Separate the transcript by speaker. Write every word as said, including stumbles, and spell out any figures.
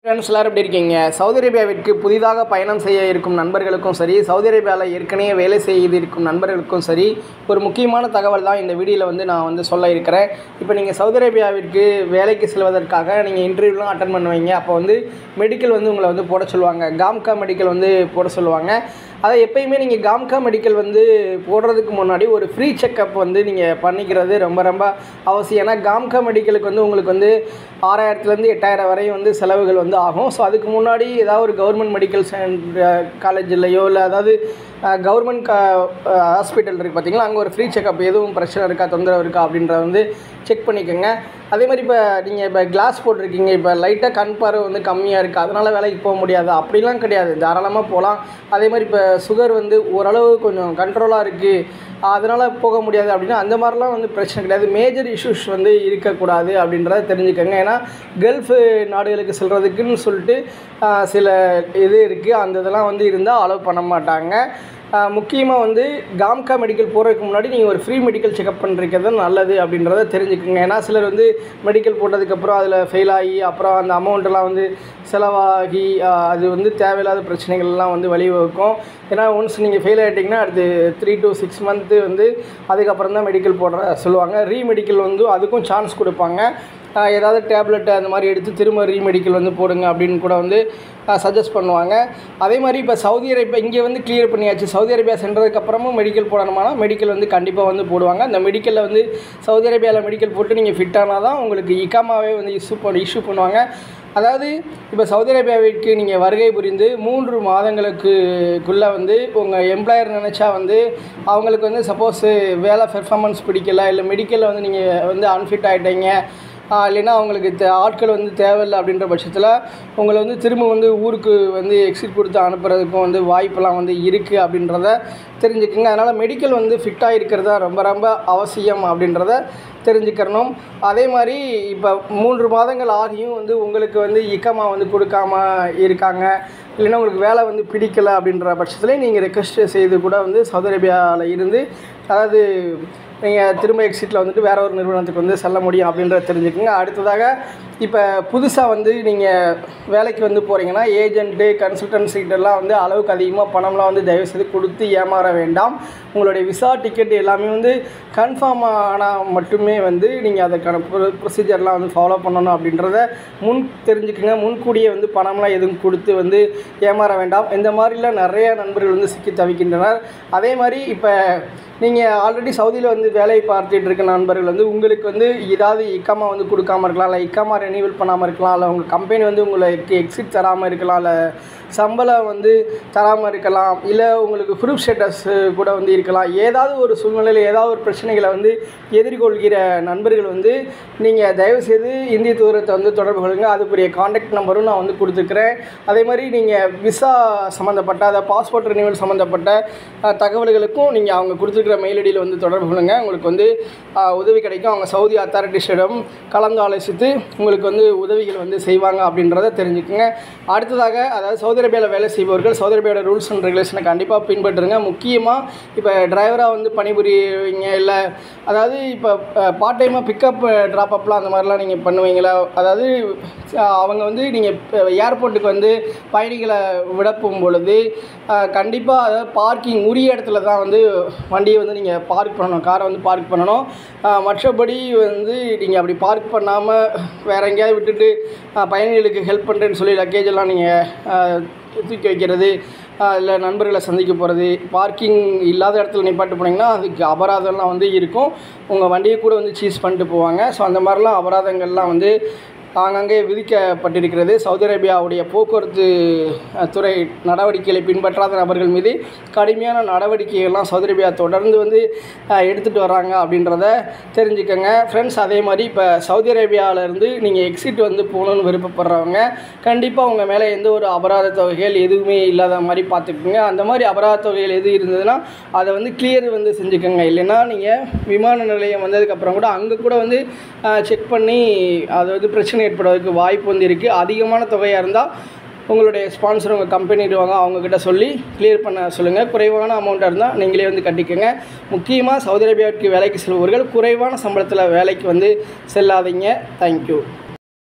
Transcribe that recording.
Speaker 1: Friends எல்லாரும் எப்படி இருக்கீங்க? சவுதி அரேபியாவிற்கு புதிதாக பயணம் செய்ய இருக்கும் நண்பர்களுக்கும் சரி, சவுதி அரேபியாவில் ஏற்கனவே வேலை செய்து இருக்கும் நண்பர்களுக்கும் சரி, ஒரு முக்கியமான தகவல் தான் இந்த வீடியோவில் வந்து நான் வந்து சொல்ல இருக்கிறேன். இப்போ நீங்கள் சவுதி அரேபியாவிற்கு வேலைக்கு செல்வதற்காக நீங்கள் இன்டர்வியூலாம் அட்டன் பண்ணுவீங்க. அப்போ வந்து மெடிக்கல் வந்து உங்களை வந்து போட சொல்லுவாங்க. காம்கா மெடிக்கல் வந்து போட சொல்லுவாங்க. அதை எப்பயுமே நீங்கள் காம்கா மெடிக்கல் வந்து போடுறதுக்கு முன்னாடி ஒரு ஃப்ரீ செக்கப் வந்து நீங்கள் பண்ணிக்கிறது ரொம்ப ரொம்ப அவசியம். ஏன்னா காம்கா மெடிக்கலுக்கு வந்து உங்களுக்கு வந்து ஆறாயிரத்துலேருந்து எட்டாயிரம் வரையும் வந்து செலவுகள் வந்து ஆகும். ஸோ அதுக்கு முன்னாடி ஏதாவது ஒரு கவர்மெண்ட் மெடிக்கல் சென்டர் காலேஜ்லையோ இல்லை அதாவது கவர்மெண்ட் கா ஹாஸ்பிட்டல் இருக்குது பார்த்தீங்களா, அங்கே ஒரு ஃப்ரீ செக்கப் எதுவும் பிரச்சனை இருக்கா, தொந்தரவு இருக்கா அப்படின்றத வந்து செக் பண்ணிக்கோங்க. அதே மாதிரி இப்போ நீங்கள் இப்போ கிளாஸ் போட்டிருக்கீங்க, இப்போ லைட்டாக கண் பார்வை வந்து கம்மியாக இருக்குது, அதனால் வேலைக்கு போக முடியாது அப்படிலாம் கிடையாது, தாராளமாக போகலாம். அதே மாதிரி இப்போ சுகர் வந்து ஓரளவு கொஞ்சம் கண்ட்ரோலாக இருக்குது, அதனால் போக முடியாது அப்படின்னா அந்த மாதிரிலாம் வந்து பிரச்சனை கிடையாது. மேஜர் இஷ்யூஸ் வந்து இருக்கக்கூடாது அப்படின்றத தெரிஞ்சுக்கோங்க. ஏன்னா கல்ஃப் நாடுகளுக்கு செல்கிறதுக்குன்னு சொல்லிட்டு சில இது இருக்குது, அந்த இதெல்லாம் வந்து இருந்தால் அலோவ் பண்ண மாட்டாங்க. முக்கியமாக வந்து காம்கா மெடிக்கல் போகிறதுக்கு முன்னாடி நீங்கள் ஒரு ஃப்ரீ மெடிக்கல் செக்அப் பண்ணுறது நல்லது அப்படின்றத தெரிஞ்சுக்கோங்க. ஏன்னா சிலர் வந்து மெடிக்கல் போட்டதுக்கப்புறம் அதில் ஃபெயில் ஆகி அப்புறம் அந்த அமௌண்ட்டெல்லாம் வந்து செலவாகி அது வந்து தேவையில்லாத பிரச்சனைகள்லாம் வந்து வழிவகுக்கும். ஏன்னா ஒன்ஸ் நீங்கள் ஃபெயில் ஆகிட்டிங்கன்னா அடுத்து த்ரீ டு சிக்ஸ் மந்த்து வந்து அதுக்கப்புறம் தான் மெடிக்கல் போடுற சொல்லுவாங்க. ரீமெடிக்கல் வந்து அதுக்கும் சான்ஸ் கொடுப்பாங்க. ஏதாவது டேப்லெட் அந்த மாதிரி எடுத்து திரும்ப ரீமெடிக்கல் வந்து போடுங்க அப்படின்னு கூட வந்து சஜஸ்ட் பண்ணுவாங்க. அதே மாதிரி இப்போ சவுதி அரேபியா இங்கே வந்து கிளியர் பண்ணியாச்சு. சவுதி அரேபியா சென்றதுக்கப்புறமும் மெடிக்கல் போடணுமானா மெடிக்கல் வந்து கண்டிப்பாக வந்து போடுவாங்க. அந்த மெடிக்கலில் வந்து சவுதி அரேபியாவில் மெடிக்கல் போட்டு நீங்கள் ஃபிட் ஆனால் தான் உங்களுக்கு இகாமாவே வந்து இஷ்யூ பண்ணி இஷ்யூ பண்ணுவாங்க. அதாவது இப்போ சவுதி அரேபியாவிற்கு நீங்கள் வருகை புரிந்து மூன்று மாதங்களுக்குள்ளே வந்து உங்கள் எம்ப்ளாயர் நினச்சா வந்து அவங்களுக்கு வந்து சப்போஸ் வேலை பெர்ஃபார்மன்ஸ் பிடிக்கல, இல்லை மெடிக்கலில் வந்து நீங்கள் வந்து அன்ஃபிட் ஆகிட்டீங்க, இல்லைன்னா அவங்களுக்கு தே ஆட்கள் வந்து தேவையில்லை அப்படின்ற பட்சத்தில் உங்களை வந்து திரும்ப வந்து ஊருக்கு வந்து எக்ஸிட் கொடுத்து அனுப்புறதுக்கும் வந்து வாய்ப்பெல்லாம் வந்து இருக்குது அப்படின்றத தெரிஞ்சுக்கோங்க. அதனால் மெடிக்கல் வந்து ஃபிட்டாக இருக்கிறது தான் ரொம்ப ரொம்ப அவசியம் அப்படின்றத தெரிஞ்சுக்கணும். அதே மாதிரி இப்போ மூன்று மாதங்கள் ஆகியும் வந்து உங்களுக்கு வந்து இக்கமா வந்து கொடுக்காம இருக்காங்க, இல்லைன்னா உங்களுக்கு வேலை வந்து பிடிக்கலை அப்படின்ற பட்சத்தில் நீங்கள் ரெக்வெஸ்ட் செய்து கூட வந்து சவுதி அரேபியாவில் இருந்து அதாவது நீங்கள் திரும்ப எக்ஸிட்டில் வந்துட்டு வேறு ஒரு நிறுவனத்துக்கு வந்து செல்ல முடியும் அப்படின்றத தெரிஞ்சுக்கோங்க. அடுத்ததாக இப்போ புதுசாக வந்து நீங்கள் வேலைக்கு வந்து போகிறீங்கன்னா ஏஜென்ட்டு கன்சல்டன்சிகிட்டெல்லாம் வந்து அளவுக்கு அதிகமாக பணம்லாம் வந்து தயவுசெய்து கொடுத்து ஏமாற வேண்டாம். உங்களுடைய விசா டிக்கெட் எல்லாமே வந்து கன்ஃபார்ம் ஆனால் மட்டுமே வந்து நீங்கள் அதற்கான ப்ரொ ப்ரொசீஜர்லாம் வந்து ஃபாலோ பண்ணணும் அப்படின்றத முன் தெரிஞ்சுக்கோங்க. முன்கூடியே வந்து பணம்லாம் எதுவும் கொடுத்து வந்து ஏமாற வேண்டாம். இந்த மாதிரிலாம் நிறைய நண்பர்கள் வந்து சிக்கி தவிக்கின்றனர். அதே மாதிரி இப்போ நீங்கள் ஆல்ரெடி சவுதியில் வந்து வேலை பார்த்துட்டு இருக்க நண்பர்கள் வந்து உங்களுக்கு வந்து ஏதாவது இக்காமா வந்து கொடுக்காமல் இருக்கலாம், இல்லை இக்காமா ரெனியூவல் பண்ணாமல் இருக்கலாம், இல்லை உங்கள் கம்பெனி வந்து உங்களுக்கு எக்ஸிட் தராமல் இருக்கலாம், இல்லை சம்பளம் வந்து தராமல் இருக்கலாம், இல்லை உங்களுக்கு ப்ரூஃப் ஸ்டேட்டஸ் கூட வந்து இருக்கலாம். ஏதாவது ஒரு சூழ்நிலையில் ஏதாவது ஒரு பிரச்சனைகளை வந்து எதிர்கொள்கிற நண்பர்கள் வந்து நீங்கள் தயவுசெய்து இந்திய தூதரத்தை வந்து தொடர்பு கொள்ளுங்க. அதுக்குரிய காண்டாக்ட் நம்பரும் நான் வந்து கொடுத்துருக்குறேன். அதே மாதிரி நீங்கள் விசா சம்மந்தப்பட்ட அதை பாஸ்போர்ட் ரினியூவல் சம்மந்தப்பட்ட தகவல்களுக்கும் நீங்கள் அவங்க கொடுத்துருக்கிற மெயில் ஐடியில் வந்து தொடர்பு கொள்ளுங்கள். உங்களுக்கு வந்து உதவி கிடைக்கும். அவங்க சவுதி அத்தாரிட்டிஸிடம் கலந்து ஆலோசித்து உங்களுக்கு வந்து உதவிகள் வந்து செய்வாங்க அப்படின்றத தெரிஞ்சுக்கோங்க. அடுத்ததாக அதாவது சவுதி அரேபியாவில் வேலை செய்பவர்கள் சவுதி அரேபியாவோட ரூல்ஸ் அண்ட் ரெகுலேஷனை கண்டிப்பாக பின்பற்றுங்க. முக்கியமாக இப்போ டிரைவராக வந்து பணிபுரிவீங்க, இல்லை அதாவது இப்போ பார்ட் டைமாக பிக்கப் ட்ராப் அப்லாம் அந்த மாதிரிலாம் நீங்கள் பண்ணுவீங்களா, அதாவது அவங்க வந்து நீங்கள் ஏர்போர்ட்டுக்கு வந்து பயணிகளை விட போகும்பொழுது கண்டிப்பாக அதாவது பார்க்கிங் உரிய இடத்துல தான் வந்து வண்டியை வந்து நீங்கள் பார்க் பண்ணணும், காரை வந்து பார்க் பண்ணணும். மற்றபடி வந்து நீங்கள் அப்படி பார்க் பண்ணாமல் வேறு எங்கேயாவது விட்டுட்டு பயணிகளுக்கு ஹெல்ப் பண்ணுறேன்னு சொல்லி லக்கேஜ் எல்லாம் நீங்கள் தூக்கி வைக்கிறது, இல்லை நண்பர்களை சந்திக்க போகிறது, பார்க்கிங் இல்லாத இடத்துல நிப்பாட்டு போனீங்கன்னா அதுக்கு அபராதம்லாம் வந்து இருக்கும். உங்கள் வண்டியை கூட வந்து சீஸ் பண்ணிட்டு போவாங்க. ஸோ அந்த மாதிரிலாம் அபராதங்கள்லாம் வந்து ஆங்காங்கே விதிக்கப்பட்டிருக்கிறது. சவுதி அரேபியாவுடைய போக்குவரத்து துறை நடவடிக்கைகளை பின்பற்றாத நபர்கள் மீது கடுமையான நடவடிக்கைகள்லாம் சவுதி அரேபியா தொடர்ந்து வந்து எடுத்துகிட்டு வராங்க அப்படின்றத தெரிஞ்சுக்கோங்க ஃப்ரெண்ட்ஸ். அதே மாதிரி இப்போ சவுதி அரேபியாவிலேருந்து நீங்கள் எக்ஸிட் வந்து போகணுன்னு விருப்பப்படுறவங்க கண்டிப்பாக உங்கள் மேலே எந்த ஒரு அபராத தொகைகள் எதுவுமே இல்லாத மாதிரி பார்த்துக்குங்க. அந்த மாதிரி அபராத தொகைகள் எது இருந்ததுன்னா அதை வந்து கிளியர் வந்து செஞ்சுக்கோங்க. இல்லைன்னா நீங்கள் விமான நிலையம் வந்ததுக்கப்புறம் கூட அங்கே கூட வந்து செக் பண்ணி அது வந்து பிரச்சனை ஏற்படுவதற்கு வாய்ப்பு வந்து இருக்குது. அதிகமான தொகையாக இருந்தால் உங்களுடைய ஸ்பான்சர் உங்கள் கம்பெனி இருவாங்க, அவங்கக்கிட்ட சொல்லி கிளியர் பண்ண சொல்லுங்கள். குறைவான அமௌண்ட்டாக இருந்தால் நீங்களே வந்து கட்டிக்கோங்க. முக்கியமாக சவுதி அரேபியாவுக்கு வேலைக்கு செல்பவர்கள் குறைவான சம்பளத்தில் வேலைக்கு வந்து செல்லாதீங்க. தேங்க்யூ.